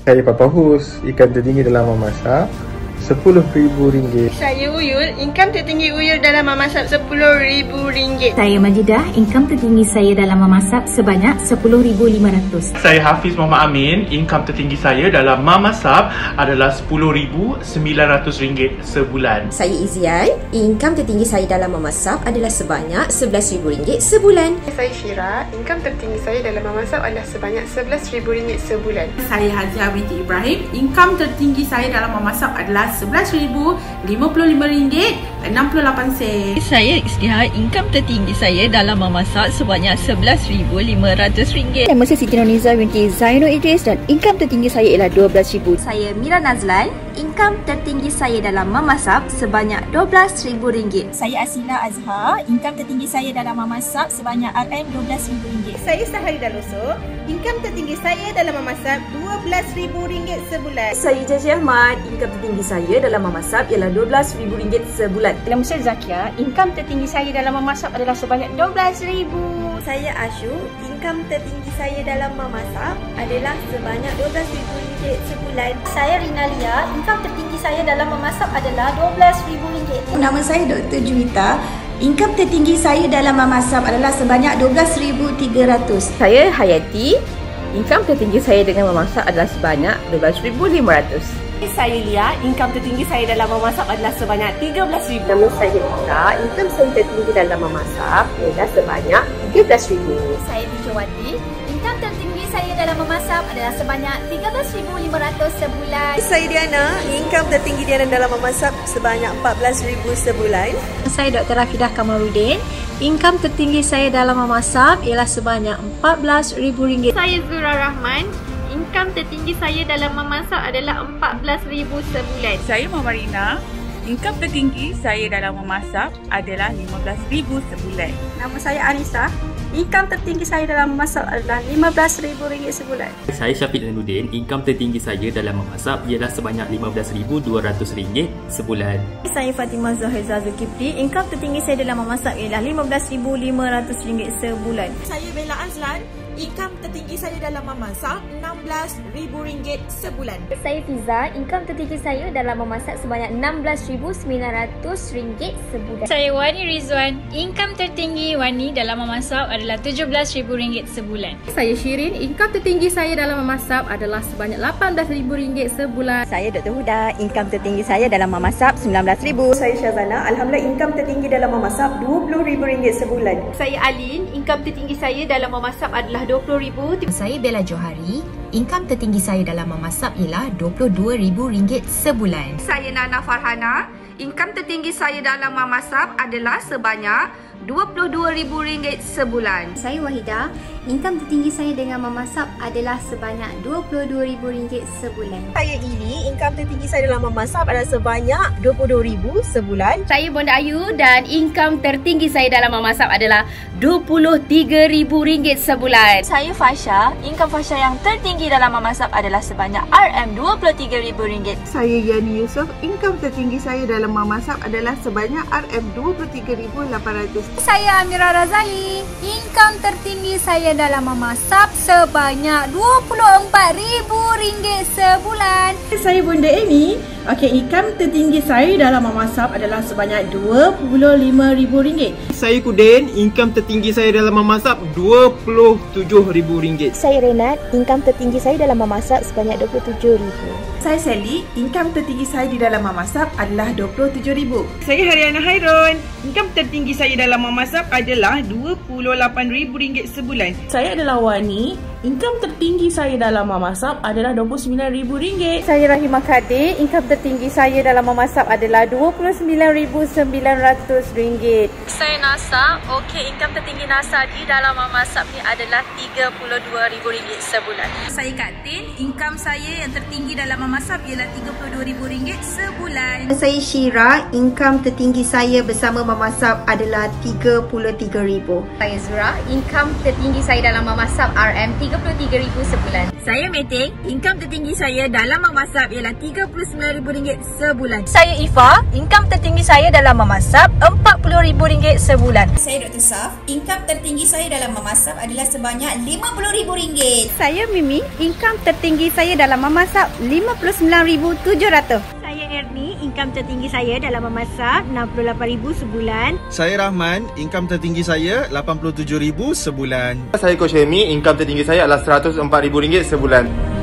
Saya Papa Hus, income tertinggi dalam memasak RM10,000. Saya Uyul, income tertinggi Uyul dalam memasak RM10,000. Saya Majidah, income tertinggi saya dalam memasak sebanyak RM10,500. Saya Hafiz Muhammad Amin, income tertinggi saya dalam memasak adalah RM10,900 sebulan. Saya Izian, income tertinggi saya dalam memasak adalah sebanyak RM11,000 sebulan. Saya Syira, income tertinggi saya dalam memasak adalah sebanyak RM11,000 sebulan. Saya Haziah binti Ibrahim, income tertinggi saya dalam memasak adalah RM11,055.68. Saya Istiha, income tertinggi saya dalam memasak sebanyak RM11,500. Nama saya Siti Noniza binti Zainul Idris dan income tertinggi saya ialah RM12,000. Saya Mira Nazlan, income tertinggi saya dalam memasak sebanyak RM12,000. Saya Asila Azhar, income tertinggi saya dalam memasak sebanyak RM12,000. Saya Sahari Daluso, income tertinggi saya dalam memasak RM12,000 sebulan. Saya Jaji Ahmad, income tertinggi saya dalam memasak ialah RM12,000 sebulan. Nama saya Zakia, income tertinggi saya dalam memasak adalah sebanyak RM12,000. Saya Ashu, income tertinggi saya dalam memasak adalah sebanyak RM12,000 sebulan. Saya Rinalia, income tertinggi saya dalam memasak adalah RM12,000. Nama saya Dr. Juwita, income tertinggi saya dalam memasak adalah sebanyak RM12,300. Saya Hayati, income tertinggi saya dengan memasak adalah sebanyak RM12,500. Saya Lia, income tertinggi saya dalam memasak adalah sebanyak RM13,000. Nama saya Hita, income saya tertinggi dalam memasak adalah sebanyak RM13,000. Saya Dijawati, income tertinggi saya dalam memasak adalah sebanyak RM13,500 sebulan. Saya Diana, income tertinggi Diana dalam memasak sebanyak RM14,000 sebulan. Saya Dr. Rafidah Kamarudin, income tertinggi saya dalam memasak ialah sebanyak RM14,000. Saya Zura Rahman, income tertinggi saya dalam memasak adalah RM14,000 sebulan. Saya Mamarina, income tertinggi saya dalam memasak adalah RM15,000 sebulan. Nama saya Anissa, income tertinggi saya dalam memasak adalah RM15,000 sebulan. Saya Syafiq Zanuddin, income tertinggi saya dalam memasak ialah sebanyak RM15,200 sebulan. Saya Fatimah Zahir Zulkifli, income tertinggi saya dalam memasak ialah RM15,500 sebulan. Saya Bella Azlan, income tertinggi saya dalam memasak RM16,000 sebulan. Saya Fiza, income tertinggi saya dalam memasak sebanyak RM16,900 sebulan. Saya Wani Rizwan, income tertinggi Wani dalam memasak adalah RM17,000 sebulan. Saya Shirin, income tertinggi saya dalam memasak adalah sebanyak RM18,000 sebulan. Saya Dr. Huda, income tertinggi saya dalam memasak RM19,000. Saya Syazana, alhamdulillah income tertinggi dalam memasak RM20,000 sebulan. Saya Alin, income tertinggi saya dalam memasak adalah RM20,000. Saya Bella Johari, income tertinggi saya dalam memasak ialah RM22,000 sebulan. Saya Nana Farhana, income tertinggi saya dalam memasak adalah sebanyak RM22,000 sebulan. Saya Wahida, income tertinggi saya dengan memasak adalah sebanyak RM22,000 sebulan. Saya Ili, income tertinggi saya dalam memasak adalah sebanyak RM22,000 sebulan. Saya Bonda Ayu dan income tertinggi saya dalam memasak adalah RM23,000 sebulan. Saya Fasha, income Fasha yang tertinggi dalam memasak adalah sebanyak RM23,000. Saya Yani Yusof, income tertinggi saya dalam memasak adalah sebanyak RM23,800. Saya Amira Razali, income tertinggi saya dalam memasak sebanyak RM24,000 sebulan. Saya Bunda Amy, income tertinggi saya dalam memasak adalah sebanyak RM25,000. Saya Kudin, income tertinggi saya dalam memasak RM27,000. Saya Renat, income tertinggi saya dalam memasak sebanyak RM27,000. Saya Sally, income tertinggi saya di dalam memasak adalah RM27,000. Saya Haryana Hairun, income tertinggi saya dalam memasak adalah RM28,000 sebulan. Saya adalah Wani, income tertinggi saya dalam memasak adalah RM29,000. Saya Rahimah Kadir, income tertinggi saya dalam memasak adalah RM29,900. Saya Nasa, income tertinggi Nasa di dalam memasak ni adalah RM32,000 sebulan. Saya Kak Tin, income saya yang tertinggi dalam memasak mamasab ialah RM32,000 sebulan. Saya Syira, income tertinggi saya bersama mamasab adalah RM33,000. Saya Zura, income tertinggi saya dalam mamasab RM33,000 sebulan. Saya Meting, income tertinggi saya dalam mamasab ialah RM39,000 sebulan. Saya Ifa, income tertinggi saya dalam mamasab RM40,000 sebulan. Saya Dr. Saf, income tertinggi saya dalam mamasab adalah sebanyak RM50,000. Saya Mimi, income tertinggi saya dalam mamasab RM59,700. Saya Erni, income tertinggi saya dalam mamasab RM68,000 sebulan. Saya Rahman, income tertinggi saya RM87,000 sebulan. Saya Coach Hemi, income tertinggi saya adalah RM104,000 sebulan.